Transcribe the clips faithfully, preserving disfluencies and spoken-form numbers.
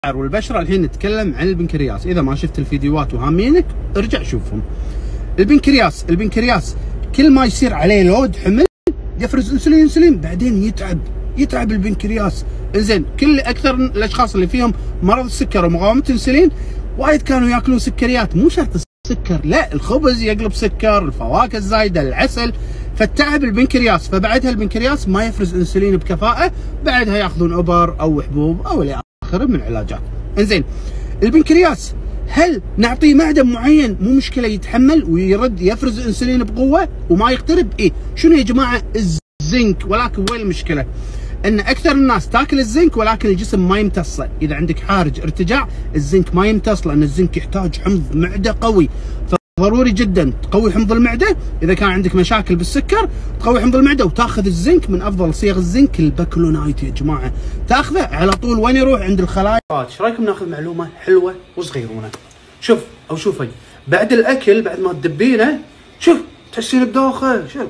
والبشره. الحين نتكلم عن البنكرياس. اذا ما شفت الفيديوهات وهامينك ارجع شوفهم. البنكرياس البنكرياس كل ما يصير عليه لود حمل يفرز انسولين انسولين بعدين يتعب يتعب البنكرياس. انزين كل اكثر الاشخاص اللي فيهم مرض السكر ومقاومه الانسولين وايد كانوا ياكلون سكريات، مو شرط السكر، لا الخبز يقلب سكر، الفواكه الزايده، العسل، فتعب البنكرياس. فبعدها البنكرياس ما يفرز انسولين بكفاءه، بعدها ياخذون ابر او حبوب او الى اخره من العلاجات. انزين البنكرياس هل نعطيه معدن معين مو مشكله يتحمل ويرد يفرز انسولين بقوه وما يقترب؟ ايه. شنو يا جماعه؟ الزنك. ولكن وين المشكله؟ ان اكثر الناس تاكل الزنك ولكن الجسم ما يمتصه. اذا عندك حارج ارتجاع الزنك ما يمتص، لان الزنك يحتاج حمض معده قوي، فضروري جدا تقوي حمض المعده. اذا كان عندك مشاكل بالسكر تقوي حمض المعده وتاخذ الزنك. من افضل صيغ الزنك الباكلونايت يا جماعه، تاخذه على طول وين يروح؟ عند الخلايا. ايش رايكم ناخذ معلومه حلوه وصغيرونه؟ شوف او شوفي، بعد الاكل بعد ما تدبينه شوف تحسين بدوخه، شوف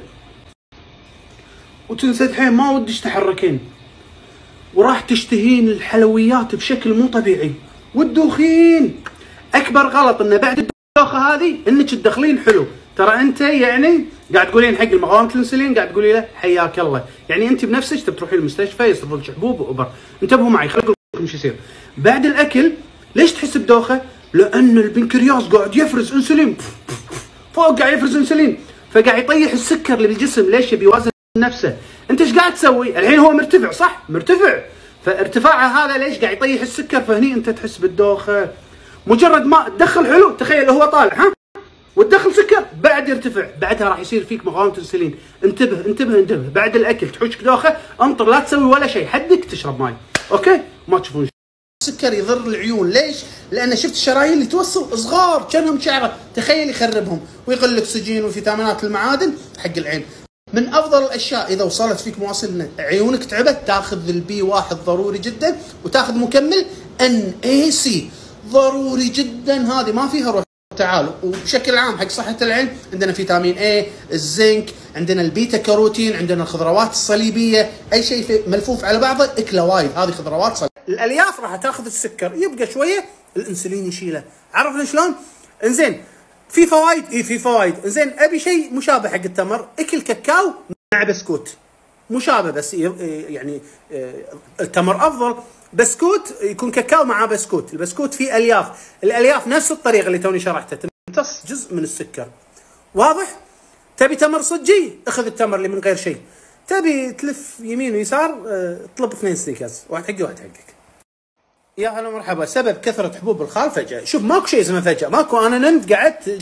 وتنسدحين ما ودش تحركين، وراح تشتهين الحلويات بشكل مو طبيعي، والدوخين. اكبر غلط انه بعد الدوخه هذه انك تدخلين حلو. ترى انت يعني قاعد تقولين حق المقاومه الانسولين، قاعد تقولي له حياك الله، يعني انت بنفسك تبي تروحين المستشفى يصرفوا لك حبوب وابر. انتبهوا معي، خليني لكم شو يصير بعد الاكل. ليش تحس بدوخه؟ لان البنكرياس قاعد يفرز انسولين فوق، قاعد يفرز انسولين، فقاعد يطيح السكر اللي بالجسم. ليش؟ يبي يوازن نفسه. انت ايش قاعد تسوي؟ الحين هو مرتفع صح؟ مرتفع، فارتفاعه هذا ليش؟ قاعد يطيح السكر، فهني انت تحس بالدوخه. مجرد ما تدخل حلو، تخيل هو طالع ها وتدخل سكر بعد يرتفع، بعدها راح يصير فيك مقاومه انسولين. انتبه انتبه انتبه، بعد الاكل تحوشك دوخه انطر، لا تسوي ولا شيء، حدك تشرب ماي، اوكي؟ ما تشوفون السكر يضر العيون. ليش؟ لان شفت الشرايين اللي توصل صغار كانهم شعره، تخيل يخربهم ويقل اكسجين وفيتامينات المعادن حق العين. من افضل الاشياء اذا وصلت فيك مواصل ان عيونك تعبت، تاخذ البي واحد ضروري جدا، وتاخذ مكمل ان اي سي ضروري جدا. هذه ما فيها روح. تعالوا وبشكل عام حق صحه العين عندنا فيتامين اي، الزنك، عندنا البيتا كاروتين، عندنا الخضروات الصليبيه، اي شيء ملفوف على بعضه اكله وايد. هذه خضروات صليبيه. الالياف راح تاخذ السكر، يبقى شويه الانسولين يشيله. عرفنا شلون؟ انزين في فوائد، اي في فوائد. انزين ابي شيء مشابه حق التمر، اكل كاكاو مع بسكوت، مشابه بس يعني التمر افضل. بسكوت يكون كاكاو مع بسكوت، البسكوت فيه الياف، الالياف نفس الطريقه اللي توني شرحتها تمتص جزء من السكر. واضح؟ تبي تمر صجي اخذ التمر اللي من غير شيء، تبي تلف يمين ويسار اطلب اثنين سنيكرز، واحد حقي واحد حقك. يا هلا مرحبا. سبب كثره حبوب الخال فجاه. شوف ماكو شيء اسمه فجاه، ماكو انا نمت قعدت.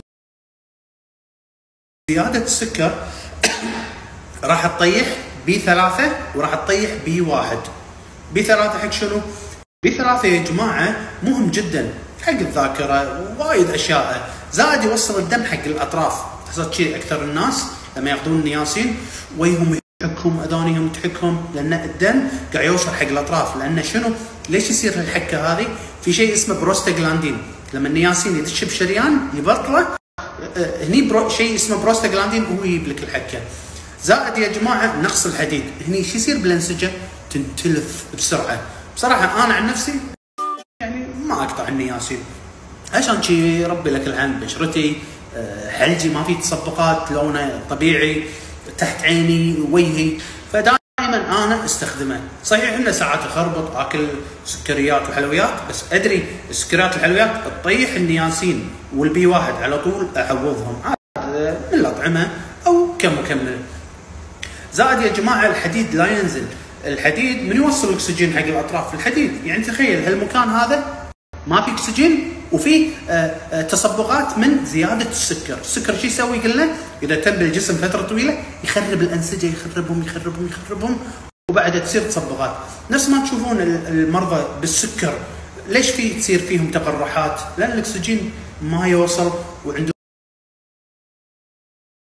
زياده السكر راح تطيح بي ثلاثة وراح تطيح بي واحد. بي ثلاثة حق شنو؟ بي ثلاثة يا جماعه مهم جدا حق الذاكره وايد اشياء، زائد يوصل الدم حق الاطراف. حصلت شيء اكثر الناس لما ياخذون النياسين ويهم يحكهم، اذانهم تحكهم، لان الدم قاعد يوصل حق الاطراف. لان شنو؟ ليش يصير الحكه هذه؟ في شيء اسمه بروستاغلاندين، لما النياسين يدش بشريان يبطله هني برو شيء اسمه بروستاغلاندين هو يجيب لك الحكه. زائد يا جماعه نقص الحديد، هني شو يصير بالانسجه؟ تنتلف بسرعه. بصراحه انا عن نفسي يعني ما اقطع النياسين عشان شي ربي لك الحمد، بشرتي حلجي ما في تصبقات، لونه طبيعي، تحت عيني وجهي، فدائما انا استخدمه. صحيح انه ساعات اخربط اكل سكريات وحلويات، بس ادري السكريات والحلويات تطيح النياسين والبي واحد على طول اعوضهم عاد من الاطعمه او كمكمل. زائد يا جماعه الحديد لا ينزل، الحديد من يوصل الاكسجين حق الاطراف؟ الحديد. يعني تخيل هالمكان هذا ما في اكسجين وفي تصبغات من زياده السكر. السكر شو يسوي؟ قلنا اذا تم بالجسم فتره طويله يخرب الانسجه، يخربهم يخربهم يخربهم وبعدها تصير تصبغات. نفس ما تشوفون المرضى بالسكر ليش في تصير فيهم تقرحات؟ لان الاكسجين ما يوصل وعندهم